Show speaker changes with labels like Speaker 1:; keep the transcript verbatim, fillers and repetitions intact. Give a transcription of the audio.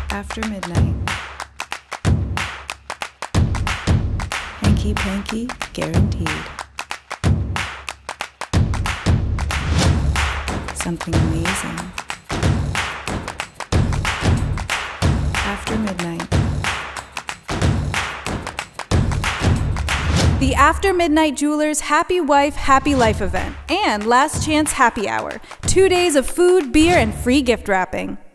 Speaker 1: After midnight. Hanky panky, guaranteed. Something amazing. After midnight.
Speaker 2: The After Midnight Jewelers Happy Wife, Happy Life event and Last Chance Happy Hour. Two days of food, beer, and free gift wrapping.